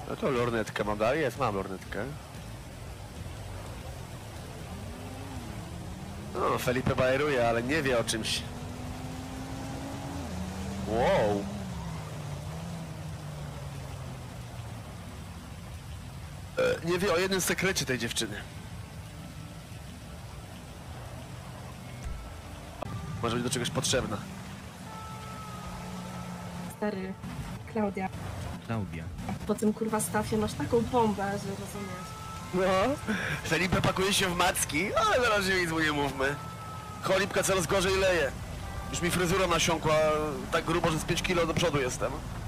No to lornetkę mam dalej? Jest, mam lornetkę. No, Felipe bajeruje, ale nie wie o czymś. Wow. Nie wie o jednym sekrecie tej dziewczyny. Może być do czegoś potrzebna. Stary, Klaudia. Klaudia. Po tym kurwa stafie masz taką bombę, że rozumiesz. No. Felipe pakuje się w macki, ale na razie nic mu nie mówmy. Cholipka coraz gorzej leje. Już mi fryzura nasiąkła tak grubo, że z 5 kilo do przodu jestem.